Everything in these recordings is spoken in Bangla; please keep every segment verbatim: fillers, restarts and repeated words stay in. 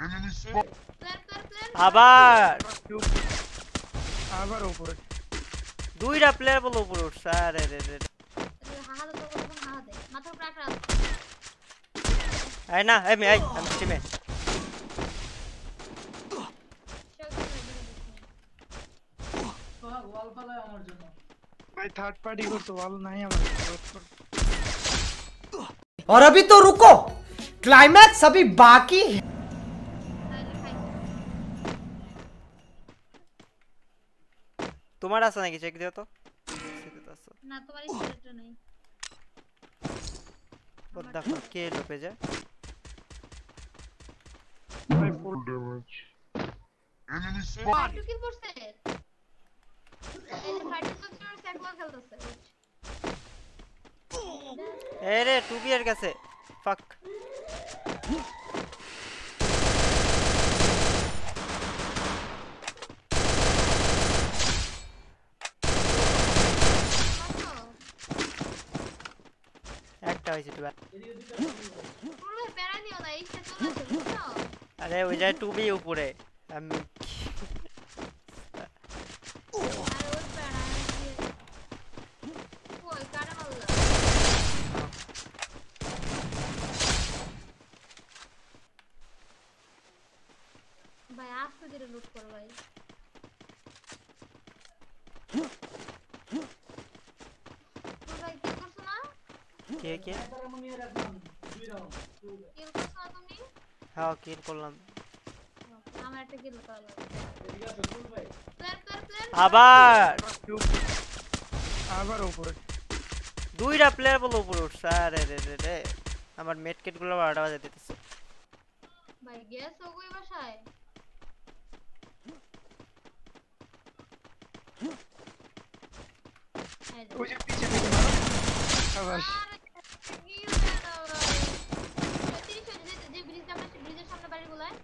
আবার আবার উপরে দুইটা প্লেয়ার বল উপরে উঠছে আরে রে রে হাহাদা তো কোন হাহাদে মাথার উপর একটা আই না এই আমি আই আমি টিমে ওয়াল ফলায় আমার জন্য भाई थर्ड पार्टी को तो वाल नहीं हमारे और अभी तो रुको क्लाइमैक्स अभी बाकी है তোমার আছে নাকি চেক দিও তো না তোমার স্টেটটা নাই what the fuck কে লোপে যায় भाई full damage enemy spot to kill করছে এই ফাইটার তো তোর স্যাকওয়াল খেলতেছে আরে টু বি এর কাছে ফাক একটা হইছে টু পুরো প্যারা নিও না এইটা চলে আসে বুঝছো আরে ওই যায় টু বি উপরে আমি भाई आप तो जरा लूट करो भाई तो भाई क्या कर सुना কে কে किल कर सुना तुमने হ্যাঁ কিল করলাম আমার একটা কিল করা লাগবে প্লেয়ার প্লেয়ার প্লেয়ার আবার আবার উপরে দুইটা প্লেয়ার বল উপরে উঠছে আরে রে রে রে আমার মেড কিট গুলো বারোটা বাজে দিতেছে भाई गैस हो गई বাসায় वो जो पीछे पीछे मारो शाबाश যে ব্রিজ আমরা ব্রিজের সামনে বাড়ি গুলায়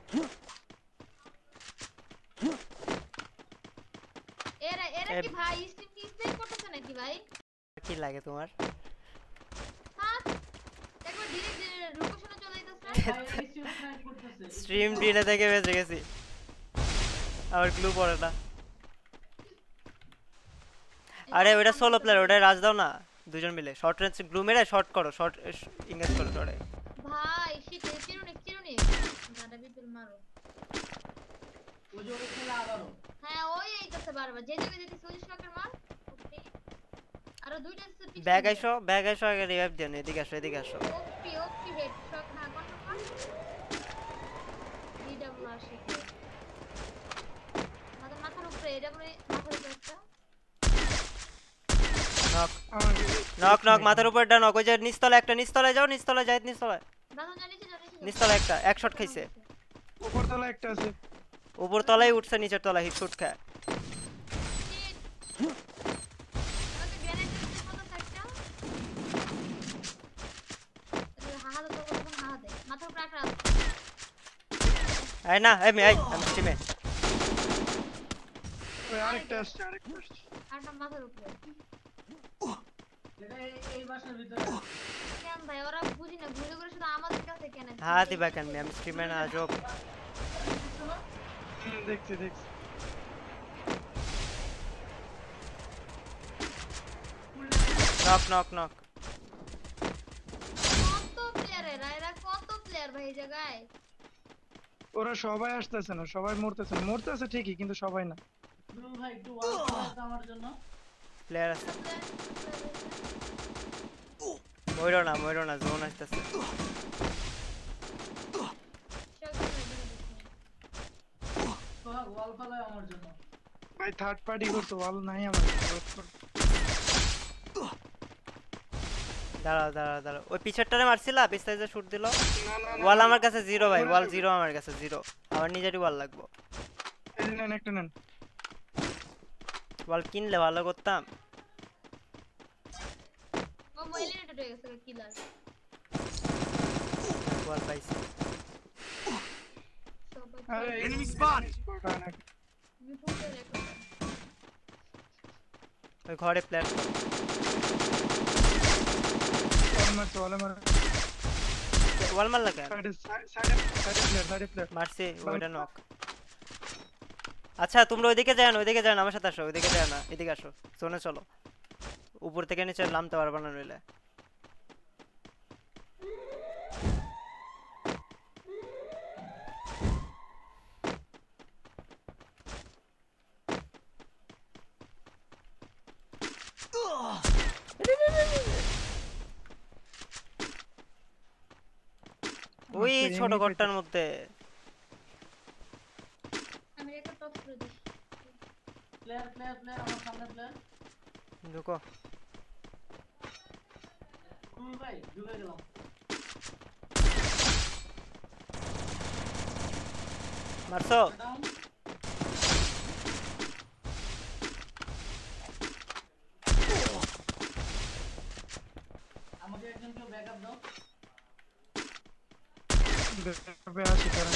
এরা এরা কি ভাই স্ট্রিম কি স্ট্রিম করতেছ নাকি ভাই কি লাগে তোমার হ্যাঁ একবার ডাইরেক্ট লোকেশনে চলে যাইতাছ স্ট্রিম ডিনে থেকে বেঁচে গেছি আবার ক্লু পড়ে না আরে ওটা সোলো প্লেয়ার ওটা রাজ দাও না দুজন মিলে শর্ট রেঞ্জ গ্লু মেরে শর্ট করো শর্ট ইংগেজ করো শর্টে ভাই শিট চিরুনি চিরুনি দাদা বিপিল মারো ওই যে ওরে খেলা আবারো হ্যাঁ ওই এইটাতে বারবার যে জায়গায় যেতে সোজি শকের মার আর দুইটা পিছনে ব্যাগ আইসো ব্যাগ আইসো আগে রিভাইভ দেন এদিকে আসো এদিকে আসো ওপি ওপি হেড শক হ্যাঁ কোন কোন ডিডব্লিউ আর শিট মাথার মাথার উপরে এডব্লিউ মাথার উপরে একটা নক নক নক মাথার উপর ডান নক ওই যে নিচতলা একটা নিচতলায় যাও নিচতলায় যাইত নিচতলায় দাদা জানিছে জানিছে নিচতলা একটা এক শট খাইছে উপর তলা একটা আছে উপর তলায় উঠছে নিচের তলায় হিট শুট খায় আমাকে গ্রেনেড দিতে কত একটা হাহাদা তো কোন হাহাদে মাথার উপর একটা আই না আমি আই আমি টিমে ওই আরেকটা আসছে আরেকটা আসছে আরটা মাথার উপরে এটা এই বাসার ভিতরে কেন ভাই ওরা বুঝি না ঘুরে ঘুরে শুধু আমাদের কাছে কেন হ্যাঁ দিবা কেন আমি স্ট্রিমে না জব দেখছি দেখছি নক নক নক কত প্লেয়ার এরা এরা কত প্লেয়ার ভাই এই জায়গায় ওরা সবাই আসতেছে না সবাই মরতেছে না মরতেছে ঠিকই কিন্তু সবাই না ব্রু ভাই একটু ওয়াল ফলায় আমার জন্য প্লেয়ার আছে মইরো না মইরো না জোন আসতেছে ওয়াল ফলায় আমার জন্য भाई थर्ड पार्टी को तो वाल नहीं हमारे দাঁড়াও দাঁড়াও দাঁড়াও ওই পিছরটারে মারছিলা পিছতে শুট দিল ওয়াল আমার কাছে জিরো ভাই ওয়াল জিরো আমার কাছে জিরো আমার নিজেরই ওয়াল লাগবে এই নেন একটা নেন ওয়াল কিনলে ভালো করতাম ও মোবাইলে নেট হয়ে গেছে কিলার ওয়াল পাইছি আরে এনিমি স্পট আমি ফুটে রেখে ওই ঘরে প্লেয়ার मार तो वाला मार ওয়াল মারলা কেন? সাইডে সাইডে সাইডে প্লেয়ার সাইডে প্লেয়ার মারছি ওইটা নক। আচ্ছা তোমরা ওইদিকে যাও না, ওইদিকে যাও না, আমার সাথে আসো, ওইদিকে যাও না, এদিকে আসো, জোনে চলো। উপর থেকে নিচে নামতে পারবে না নইলে। ওই ছোট ঘরটার মধ্যে আমি একটা টপ করে দিই। প্লেয়ার প্লেয়ার প্লেয়ার আমার সামনে প্লেয়ার। ঢুকো। কুল ভাই ঢুকে গেলাম। মারছো? ডাউন। আমাকে একজন কেউ ব্যাকআপ দাও। দেখবে আসি কারণ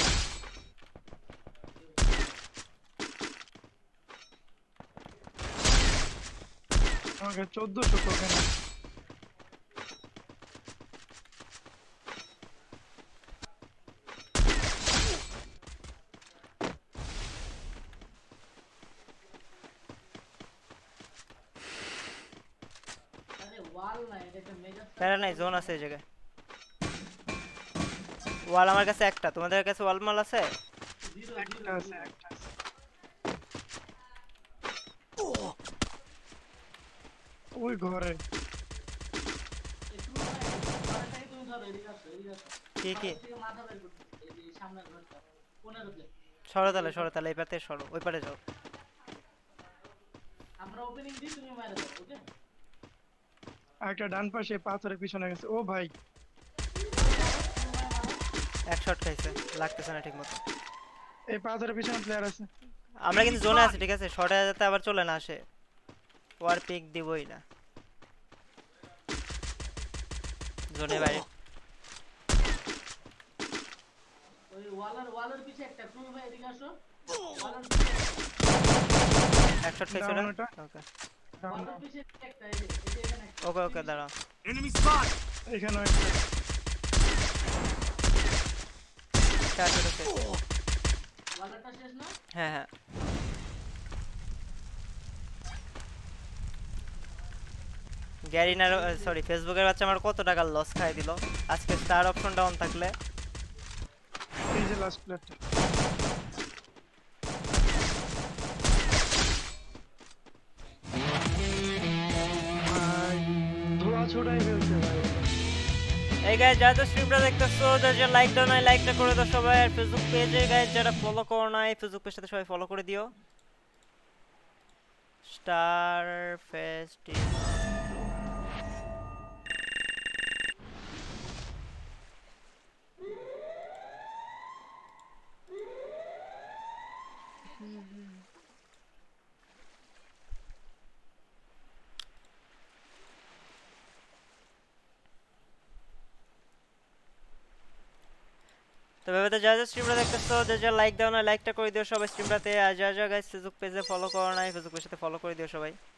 আমাকে চোদ্দশো টোকেন আরে ওয়াল না, এটা একটা মেজর প্যারা নাই, জোন আছে এই জায়গায়। ওয়াল আমার কাছে একটা, তোমাদের কাছে ওয়াল মাল আছে? জিরো একটা জিরো আছে একটা আছে। ওই ঘরে একটু মাথাটাই তুমি ধরো, এদিকে আসো এদিকে আসো। কি কি? থেকে মাথা বের করতে এই যে সামনের ঘরটা পনেরো তে। সরো তাহলে, সরো তাহলে, এই পাতে সরো, ওই পারে যাও। আমরা ওপেনিং দিই, তুমি মারো দাও, ওকে? একটা ডান পাশে পাথরের পিছনে গেছে। ও ভাই এক শট খাইছে, লাগতেছে না ঠিক মতো। এই পাথরের পিছনে প্লেয়ার আছে। আমরা কিন্তু জোনে আছি, ঠিক আছে? শর্টে যাতে আবার চলে না আসে, ওয়ার পিক দিবই না জোনে বাইরে। ওই ওয়ালার ওয়ালার পিছে একটা ক্রুল ভাই, এদিকে আসো। ওয়ালার পিছে এক শট খাইছে না? Down ওটা। ওকে ওয়ালার পিছে একটা, এই যে এই যে এখানে একটা। ওকে ওকে দাঁড়াও। এখানে একটা চার শট আছে। ওয়ালারটা শেষ না? হ্যাঁ হ্যাঁ। গ্যারিনার সরি ফেসবুকের বাচ্চা আমার কত টাকা লস খাই দিল আজকে স্টার অপশন ডাউন থাকলে। এই যে লাস্ট প্লেয়ারটা। ভাই ধোয়া ছোড়াই ফেলছে ভাই। এই গাইস যারা তো স্ট্রিমটা দেখতেছো, যারা লাইক দাও না লাইকটা করে দাও সবাই। আর ফেসবুক পেজে গাইস যারা ফলো করো না, ফেসবুক পেজটাতে সবাই ফলো করে দিও। স্টার ফেস্টি তো ভাবে যা যা স্ট্রিমটা দেখতেছো, যা যা লাইক দাও না লাইকটা করে দিও সবাই স্ট্রিমটাতে। আর যা যা গাইস ফেসবুক পেজে ফলো করো না, ফেসবুক পেজটাতে ফলো করে দিও সবাই।